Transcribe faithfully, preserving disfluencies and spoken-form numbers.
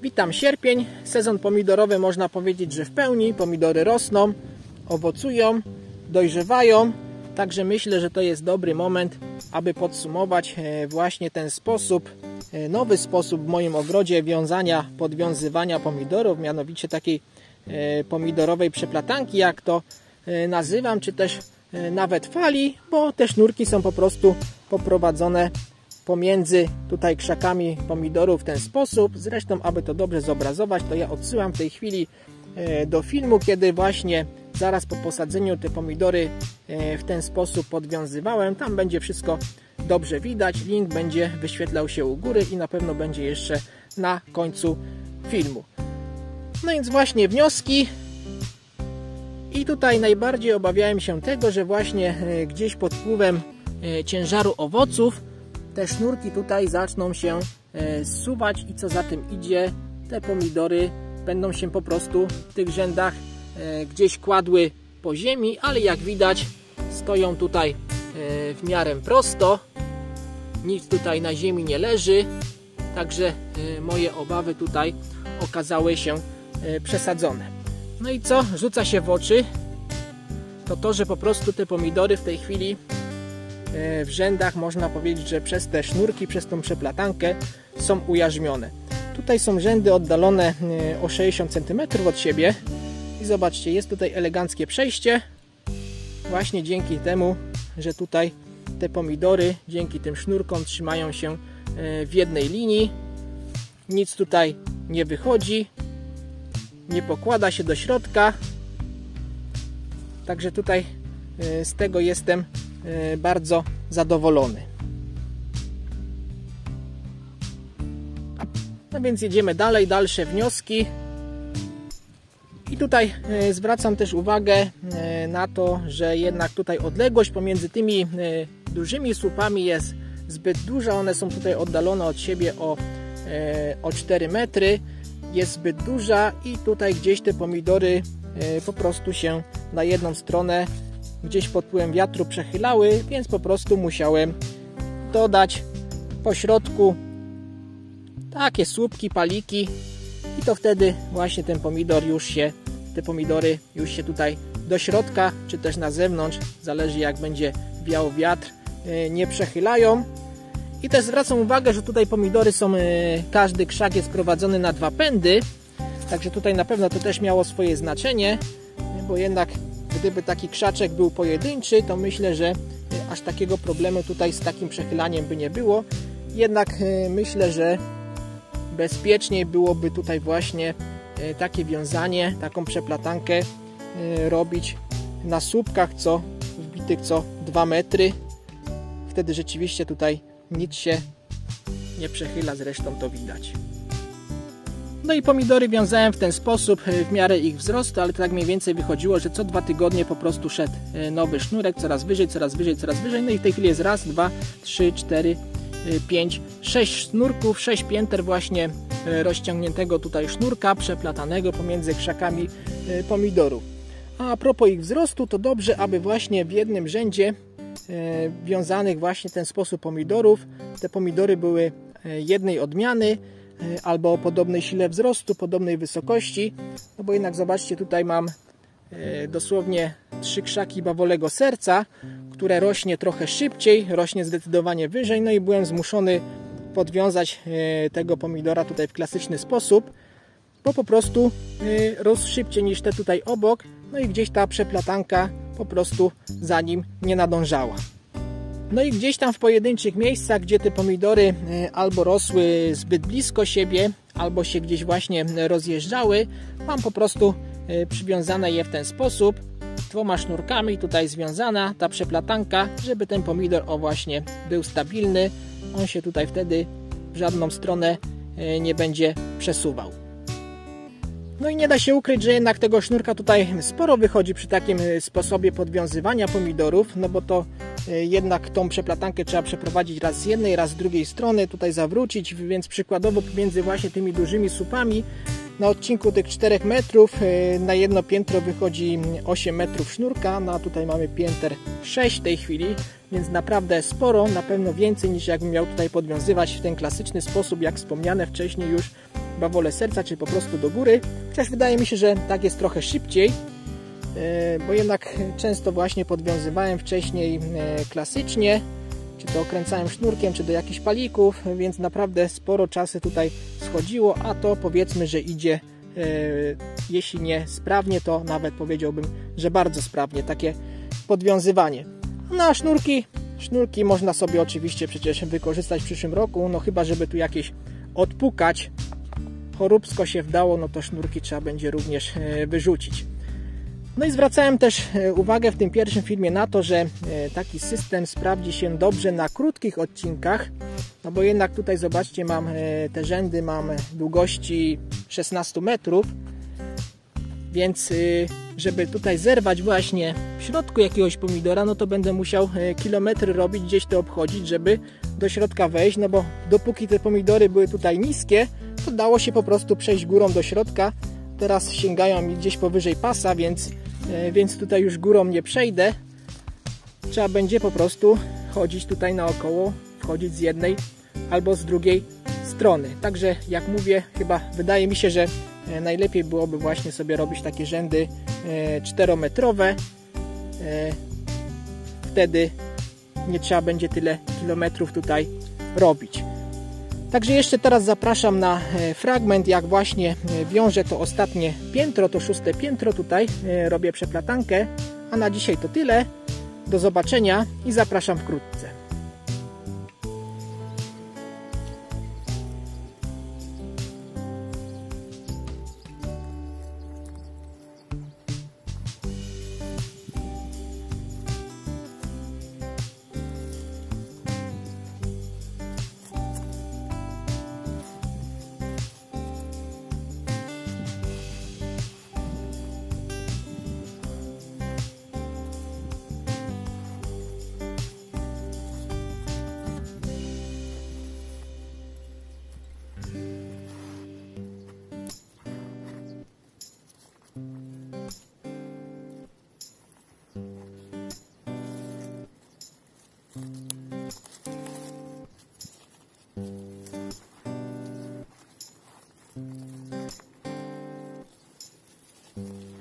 Witam sierpień, sezon pomidorowy można powiedzieć, że w pełni. Pomidory rosną, owocują, dojrzewają, także myślę, że to jest dobry moment, aby podsumować właśnie ten sposób, nowy sposób w moim ogrodzie wiązania, podwiązywania pomidorów, mianowicie takiej pomidorowej przeplatanki, jak to nazywam, czy też nawet fali, bo te sznurki są po prostu poprowadzone pomiędzy tutaj krzakami pomidorów w ten sposób. Zresztą, aby to dobrze zobrazować, to ja odsyłam w tej chwili do filmu, kiedy właśnie zaraz po posadzeniu te pomidory w ten sposób podwiązywałem. Tam będzie wszystko dobrze widać. Link będzie wyświetlał się u góry i na pewno będzie jeszcze na końcu filmu. No więc właśnie wnioski. I tutaj najbardziej obawiałem się tego, że właśnie gdzieś pod wpływem ciężaru owoców te sznurki tutaj zaczną się zsuwać i co za tym idzie, te pomidory będą się po prostu w tych rzędach gdzieś kładły po ziemi, ale jak widać stoją tutaj w miarę prosto, nic tutaj na ziemi nie leży, także moje obawy tutaj okazały się przesadzone. No i co rzuca się w oczy, to to, że po prostu te pomidory w tej chwili w rzędach, można powiedzieć, że przez te sznurki, przez tą przeplatankę są ujarzmione. Tutaj są rzędy oddalone o sześćdziesiąt centymetrów od siebie i zobaczcie, jest tutaj eleganckie przejście właśnie dzięki temu, że tutaj te pomidory dzięki tym sznurkom trzymają się w jednej linii, nic tutaj nie wychodzi, nie pokłada się do środka, także tutaj z tego jestem bardzo zadowolony. No więc jedziemy dalej, dalsze wnioski. I tutaj zwracam też uwagę na to, że jednak tutaj odległość pomiędzy tymi dużymi słupami jest zbyt duża. One są tutaj oddalone od siebie o, o cztery metry. Jest zbyt duża i tutaj gdzieś te pomidory po prostu się na jedną stronę gdzieś pod wpływem wiatru przechylały, więc po prostu musiałem dodać po środku takie słupki, paliki i to wtedy właśnie ten pomidor już się, te pomidory już się tutaj do środka, czy też na zewnątrz, zależy jak będzie wiał wiatr, nie przechylają. I też zwracam uwagę, że tutaj pomidory są, każdy krzak jest prowadzony na dwa pędy, także tutaj na pewno to też miało swoje znaczenie, bo jednak gdyby taki krzaczek był pojedynczy, to myślę, że aż takiego problemu tutaj z takim przechylaniem by nie było. Jednak myślę, że bezpieczniej byłoby tutaj właśnie takie wiązanie, taką przeplatankę robić na słupkach co wbitych co dwa metry. Wtedy rzeczywiście tutaj nic się nie przechyla, zresztą to widać. No i pomidory wiązałem w ten sposób w miarę ich wzrostu, ale tak mniej więcej wychodziło, że co dwa tygodnie po prostu szedł nowy sznurek, coraz wyżej, coraz wyżej, coraz wyżej. No i w tej chwili jest raz, dwa, trzy, cztery, pięć, sześć sznurków, sześć pięter właśnie rozciągniętego tutaj sznurka przeplatanego pomiędzy krzakami pomidorów. A, a propos ich wzrostu, to dobrze, aby właśnie w jednym rzędzie wiązanych właśnie w ten sposób pomidorów, te pomidory były jednej odmiany, albo o podobnej sile wzrostu, podobnej wysokości, no bo jednak zobaczcie, tutaj mam dosłownie trzy krzaki bawolego serca, które rośnie trochę szybciej, rośnie zdecydowanie wyżej, no i byłem zmuszony podwiązać tego pomidora tutaj w klasyczny sposób, bo po prostu rósł szybciej niż te tutaj obok, no i gdzieś ta przeplatanka po prostu za nim nie nadążała. No i gdzieś tam w pojedynczych miejscach, gdzie te pomidory albo rosły zbyt blisko siebie, albo się gdzieś właśnie rozjeżdżały, mam po prostu przywiązane je w ten sposób, dwoma sznurkami tutaj związana ta przeplatanka, żeby ten pomidor o właśnie był stabilny, on się tutaj wtedy w żadną stronę nie będzie przesuwał. No i nie da się ukryć, że jednak tego sznurka tutaj sporo wychodzi przy takim sposobie podwiązywania pomidorów, no bo to jednak tą przeplatankę trzeba przeprowadzić raz z jednej, raz z drugiej strony, tutaj zawrócić, więc przykładowo pomiędzy właśnie tymi dużymi słupami na odcinku tych czterech metrów na jedno piętro wychodzi osiem metrów sznurka, no a tutaj mamy pięter sześć w tej chwili, więc naprawdę sporo, na pewno więcej niż jakbym miał tutaj podwiązywać w ten klasyczny sposób, jak wspomniane wcześniej już chyba wolę serca, czy po prostu do góry. Chociaż wydaje mi się, że tak jest trochę szybciej, bo jednak często właśnie podwiązywałem wcześniej klasycznie, czy to okręcałem sznurkiem, czy do jakichś palików, więc naprawdę sporo czasu tutaj schodziło, a to powiedzmy, że idzie, jeśli nie sprawnie, to nawet powiedziałbym, że bardzo sprawnie takie podwiązywanie. No a sznurki, sznurki można sobie oczywiście przecież wykorzystać w przyszłym roku, no chyba żeby tu jakieś odpukać, choróbsko się wdało, no to sznurki trzeba będzie również wyrzucić. No i zwracałem też uwagę w tym pierwszym filmie na to, że taki system sprawdzi się dobrze na krótkich odcinkach, no bo jednak tutaj zobaczcie, mam te rzędy, mam długości szesnaście metrów, więc żeby tutaj zerwać właśnie w środku jakiegoś pomidora, no to będę musiał kilometry robić, gdzieś to obchodzić, żeby do środka wejść, no bo dopóki te pomidory były tutaj niskie, to dało się po prostu przejść górą do środka. Teraz sięgają mi gdzieś powyżej pasa, więc, więc tutaj już górą nie przejdę. Trzeba będzie po prostu chodzić tutaj naokoło, wchodzić z jednej albo z drugiej strony. Także jak mówię, chyba wydaje mi się, że najlepiej byłoby właśnie sobie robić takie rzędy czterometrowe. Wtedy nie trzeba będzie tyle kilometrów tutaj robić. Także jeszcze teraz zapraszam na fragment, jak właśnie wiążę to ostatnie piętro, to szóste piętro. Tutaj robię przeplatankę, a na dzisiaj to tyle. Do zobaczenia i zapraszam wkrótce. Mm-hmm.